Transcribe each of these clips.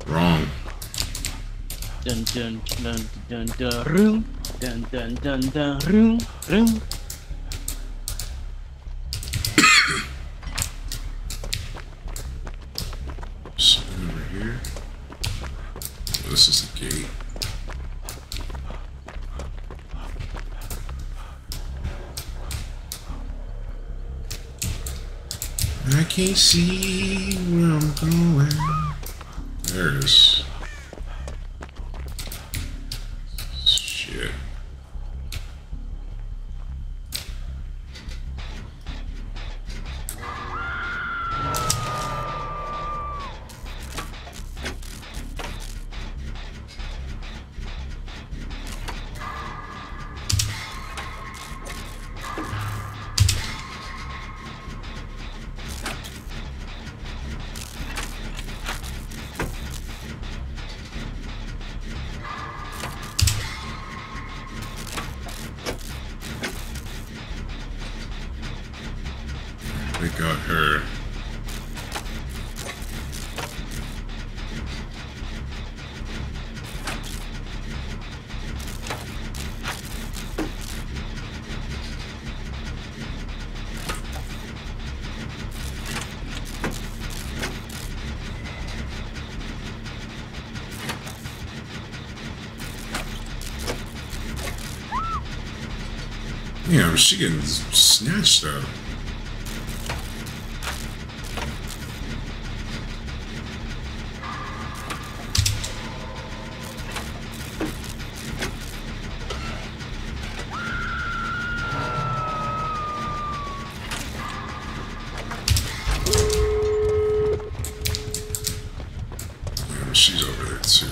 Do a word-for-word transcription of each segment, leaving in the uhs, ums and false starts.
Wrong. Dun dun dun dun dun room. Dun dun dun dun room. Room. Something over here. Oh, this is the gate. I can't see where I'm going. There it is. Shit. They got her. Damn, she getting snatched up. She's over there too.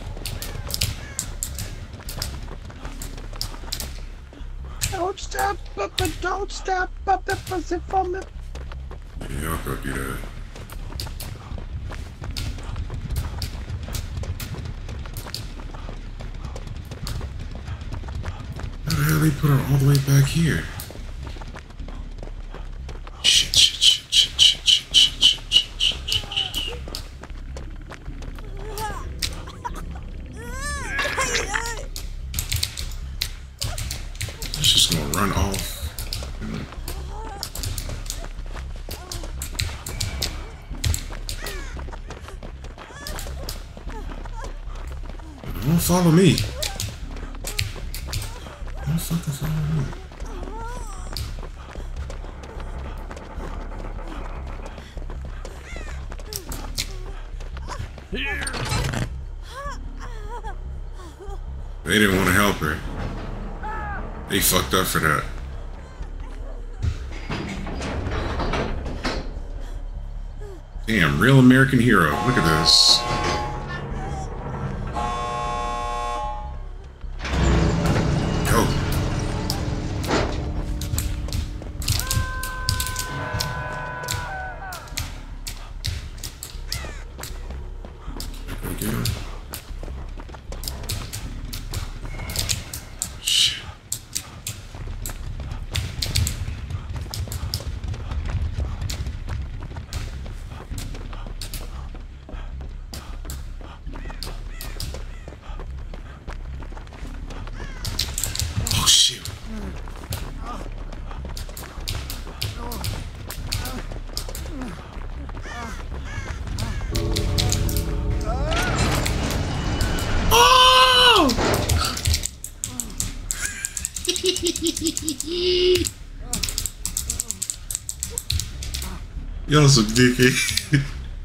Don't stop, but don't stop, but the pussy for me. Yeah, I'll go do that. How the hell they put her all the way back here? Shit, shit, shit, shit, shit, shit, shit, shit, shit, shit, shit. She's just gonna run off. Don't follow me. Don't fucking follow me. They didn't want to help her. They fucked up for that. Damn, real American hero. Look at this. Go. Go get him. Shit. Oh shit. Oh! Y'all some dickhead.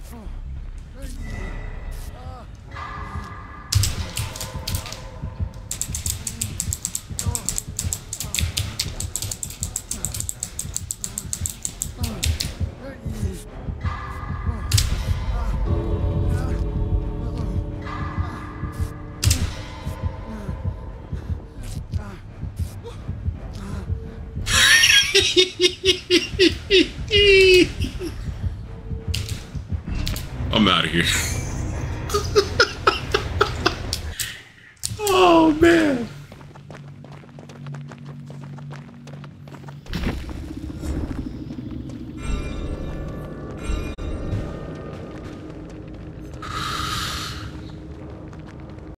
I'm out of here. Oh man.